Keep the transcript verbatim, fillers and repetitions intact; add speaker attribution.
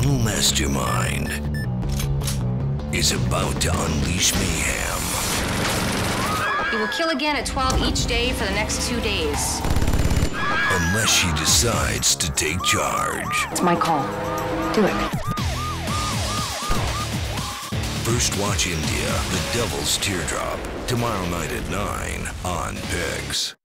Speaker 1: evil mastermind is about to unleash mayhem.
Speaker 2: He will kill again at twelve each day for the next two days.
Speaker 1: Unless she decides to take charge.
Speaker 2: It's my call. Do it.
Speaker 1: First watch India, The Devil's Teardrop, tomorrow night at nine on P I X.